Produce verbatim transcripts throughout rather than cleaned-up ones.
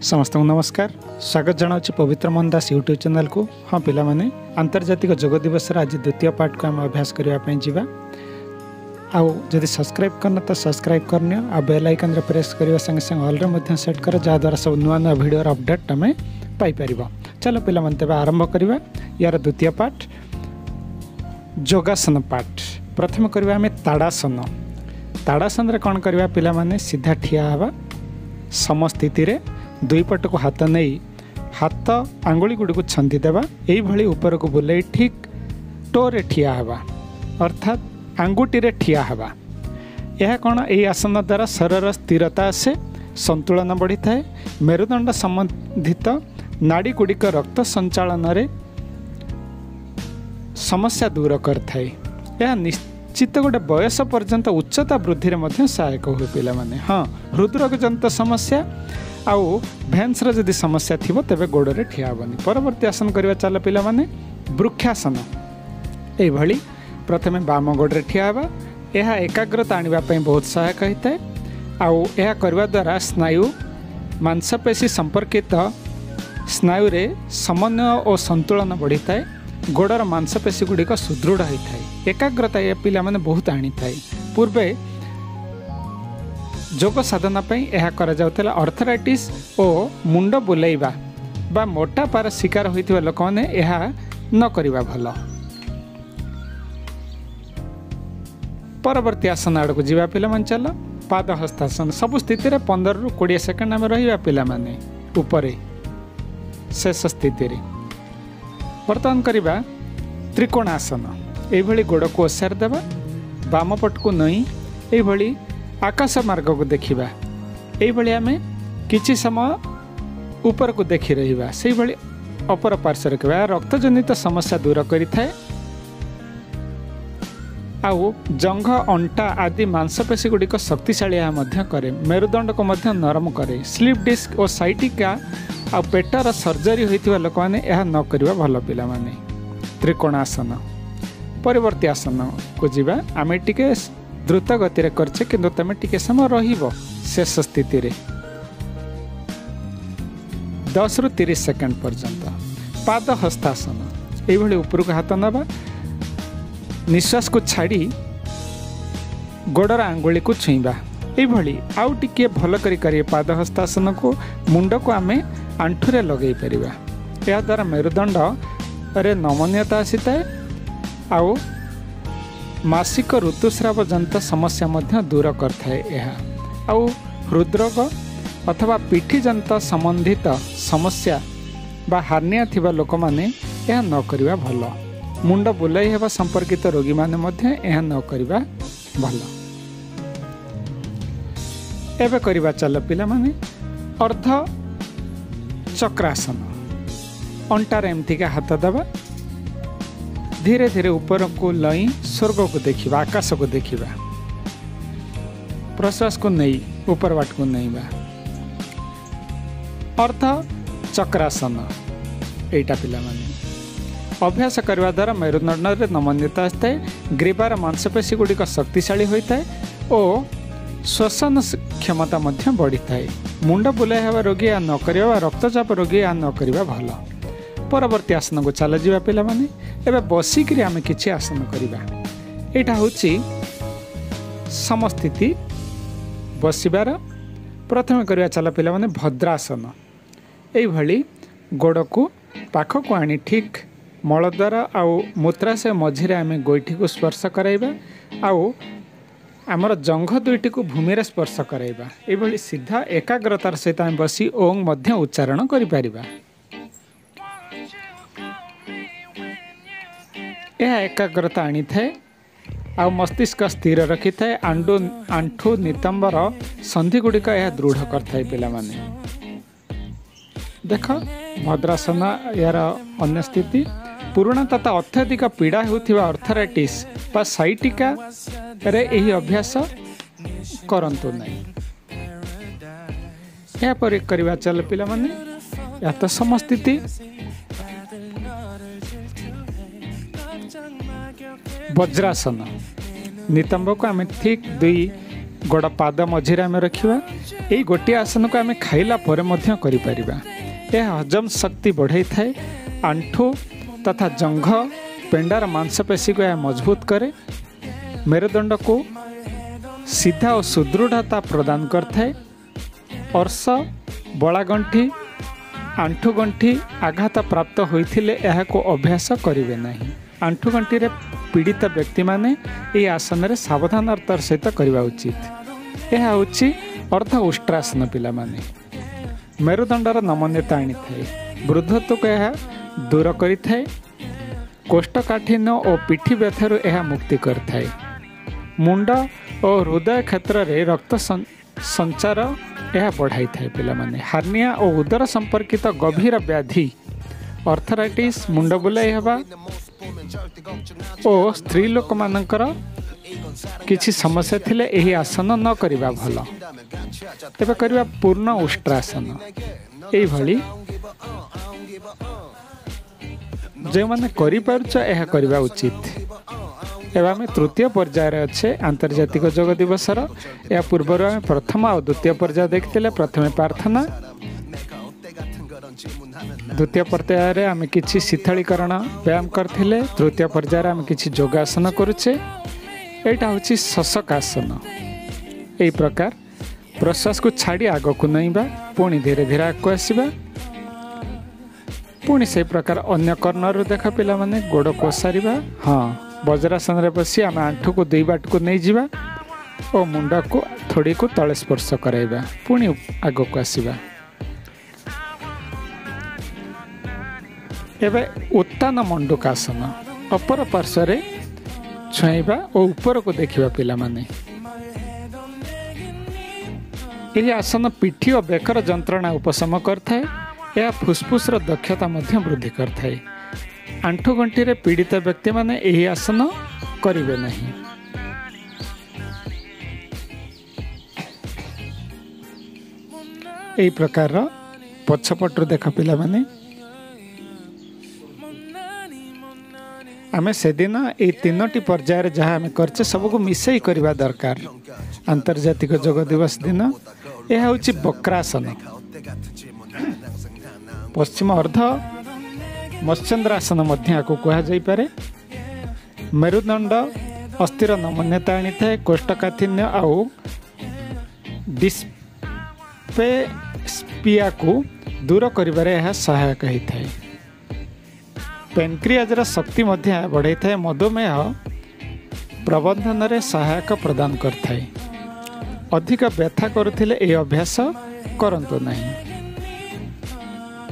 समस्त नमस्कार स्वागत जनावि पवित्र मोहन दास यूट्यूब चैनल को। हाँ पिला माने आंतर्जातिक योग दिवस आज द्वितीय पार्ट को आम अभ्यास करने जावा। आउ जदि सब्सक्राइब करना तो सब्सक्राइब करनी आ बेल आइकन प्रेस करने संगे संगे ऑल रे सेट कर जहाँद्वारा सब नुआ नुआ भिडियो अपडेट आम पाइपर। चलो पिला माने तेबे आरंभ करवा यार द्वितीय पार्ट योगासन पार्ट। प्रथम करवा आम ताड़ासन। ताड़ासन रे कौन करवा पिला माने सीधा ठिया हवा समस्थिति रे दुई पट को हाथ नहीं हाथ आंगुली गुड़ी को छंदी देवा यही ऊपर को बुलाई ठीक टोरे ठिया हवा अर्थात आंगुटी रे ठिया हवा। यह कौन यही आसन द्वारा शरीर स्थिरता आसे संतुलन बढ़ी थाए मेरुदंड संबंधित नाड़ी गुड़िक रक्त संचालन रे समस्या दूर करथाए। यह निश्चित गोटे बयस पर्यंत उच्चता वृद्धि रे मध्य सहायक हुए पिला माने। हाँ हृदरोग जनित समस्या आउ भेन्स जदि समस्या थी तेरे गोड़ रे ठिया हेनी। परवर्ती आसन करवा चल पिला माने वृक्षासन। यही प्रथमे बाम गोड़ रे ठिया हेबा। यह एकाग्रता आनिबा पई बहुत सहायक होता है। आउ यह करवा द्वारा स्नायु मांसपेशी संपर्कित स्नायु रे समन्वय और संतुलन बढ़ी थाए गोड़र मांसपेशी गुड़िक सुदृढ़ होता है। एकाग्रता ये पिला माने बहुत आनी थाए। पूर्वे जोग साधना पई यह करा जाउतला अर्थराइटिस और मुंड बुलाइबा बा मोटापार शिकार होइतिबा लोक माने यह न करिबा भल। परवर्ती आसन आड़ को जीवा पिला मन चल पाद हस्तासन। सब स्थिति रे पंद्रह रु बीस सेकंड में रहिबा पिला माने ऊपरे शेष स्थिति रे। वर्तमान करिबा त्रिकोणासन। एही भली गोड़ को ओसार देबा बाम पट को नहीं एही भली आकाश मार्ग को देखा यही आम किसी समय ऊपर को देखी रहा से भाई अपर पार्श्व रखा रक्तजनित समस्या दूर करें। आउ जंघ अंटा आदि मांसपेशी गुड़िक शक्तिशाली करे मेरुदंड को मध्य नरम करे। स्लीप डिस्क और साइटिका आ पेटर सर्जरी होता लोक मैंने यह न करवा भल पिला माने। त्रिकोणासन। परवर्ती आसन को जीवा आम टिके द्रुत गति रे करछे किंतु तमे टिके समय रहिबो शेष स्थिति रे दस रु तीस सेकंड पर्यंत। पाद हस्तासन। एही भली ऊपर को हाथ नबा निश्वास को छाड़ी गोड़र आंगुली को छुईबा। एही भली आउ टिके भल करी करी पाद हस्तासन को मुंड को आमे आंठु रे लगेई परिबा। या द्वारा मेरुदंड रे नमनीयता आसीताए आउ मासिक ऋतुस्राव जनित समस्या मध्य दूर करथाए। आउ हृदरोग अथवा पिठी जनित संबंधित समस्या बा हार्निया थिबा लोक माने यह न करिवा भल। मुंड बुलाई हेबा संपर्कित रोगी माने मध्य यह न करिवा भल। एबे करिवा चल पिला माने अर्ध चक्रासन। अंटार एमती का हाथ दबा धीरे धीरे ऊपर को लई स्वर्ग को देखिबा आकाश को देखिबा प्रश्वास को नहीं ऊपर वाट को नहीं बा अर्थ चक्रासन। एटा पिला माने अभ्यास करवा द्वारा मेरुदंड रे नमनीयता आस्ते ग्रीबार मांसपेशी गुड़िक शक्तिशाली होता है और श्वसन क्षमता मध्य बढ़ी थाए। मुंड बुलाई हेबा रोगी या न करिबा रक्तचाप रोगी या न करिबा भल। परवर्ती आसन को चल जावा पिला माने। एबे बसिक आम किछि आसन करिबा। एटा होछि समस्थिति बसिबार। प्रथम करवा चल पिला माने भद्रासन। एई भली गोड़ को पाख को आनी ठीक मल द्वारा आउ मूत्राशय मझिरे आम गोइठी को स्पर्श कराइबा आउ आमर जंघ दुईटी को भूमि रे स्पर्श कराइबा। एई भली सीधा एकाग्रतार सहित आम बसी ओं मध्य उच्चारण करि परिबा। यह एकाग्रता आनी थाए आ मस्तिष्क स्थिर रखी थाए। आंडू आंठू नितंबर संधि गुड़िक यह दृढ़ करथाए पिला माने। देख भद्रासन यार अन्य स्थिति पुराणा तथा अत्यधिक पीड़ा होउथिबा अर्थराइटिस बा साइटिका रे एही अभ्यास करंतु नहीं। या पर करवा चल पिला माने या तो समस्थिति वज्रासन। नितंब को आम ठीक दुई गोड़ पाद मझिरे आम रखा। यही गोटे आसन को आम खाइला परे मध्य करिपरिबा। यह हजम शक्ति बढ़ाई थाए। आंठू तथा जंघ पेंडार मांसपेशी को यह मजबूत करे। मेरुदंड को सीधा और सुदृढ़ता प्रदान करଥାଏ। अर्श बड़ागंठी आंठू गंठी आघात प्राप्त होइथिले एहाको अभ्यास करिवे नाही। आंठू गंठी रे पीड़ित व्यक्ति माने यह आसन रे सावधानतार सहित करवा उचित। यह होछि अर्ध उष्ट्रासन पिला माने। मेरुदंडर नमनीयता आनी थाए। वृद्धत्व को यह दूर करि थाए। कोष्ठकाठिन्य और पिठी व्यथारु यह मुक्ति करथाए। मुंड और हृदय क्षेत्र में रक्त संचार यह बढ़ाई थाए पिला माने। हार्निया और उदर संपर्कित गभीर व्याधि अर्थराइटिस मुंड बुलाई हेबा और स्त्री लोक मानकर किछि समस्या थिले एही आसन न करिबा भल। तेबे करिबा पूर्ण उष्ट्रासन। एही भली जे माने करि पारुछ एहा करिबा उचित। एवं आम तृतीय पर्याय अच्छे आंतर्जातिक योग दिवसर। या पूर्वर आम प्रथम और द्वितीय पर्याय देखते। प्रथम प्रार्थना, द्वितीय पर्याय आम किछि शीतलीकरण व्यायाम करथिले। तृतीय पर्याय आम किछि योगासन करुचे। एटा होछि शशकासन। एही प्रकार प्रश्वास को छाड़ी आग को नईबा, पुणी धीरे धीरे आग को आसवा। पुणी से प्रकार अन्य कर्णर देख पिला माने गोड़ को सारिबा। हाँ, वज्रासन रे बसी आम आंठू को दुई बाट को नहीं जिबा और मुंडा को थोड़ी को तले स्पर्श कराइबा। पुणी आग को आसवा। एबे उत्तान मंडूकासन। अपर पार्श्व रे छुआइबा और ऊपर को देखिबा पिला माने। यह आसन पिठी और बेकर जंत्रणा उपशम करथाए। यह फुसफुस दक्षता मध्य वृद्धि करथाए। आंठू गंठी रे पीड़ित व्यक्ति माने यही आसन करिवे नहीं। यही प्रकार पछपटु देख पिला माने। आमे से दिन ये तीनोटी पर्याय जहाँ आम करचे सबको मिसई करवा दरकार। आंतर्जातिक योग दिवस दिन यह हूँ वक्रासन। पश्चिम अर्ध मत्स्येन्द्रासन मध्य को कहुपे। मेरुदंड अस्थिर नमनीयता आनी थाए। कोष्ठकाठिन्य आउ डिस्पेप्सिया को दूर करिबारे यह सहायक होता है। पेनक्रियाजर शक्ति मध्य बढ़ाई थाए। मधुमेह प्रबंधन रे सहायक प्रदान करथाए। अधिक व्यथा करुथिले ए अभ्यास करंतु नहीं।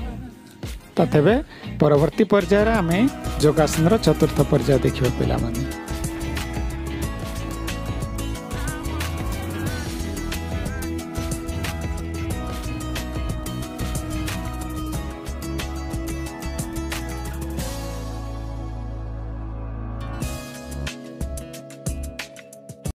तथेबे परवर्ती पर्याय आमे योगासन चतुर्थ पर्याय देखिबा पिला माने।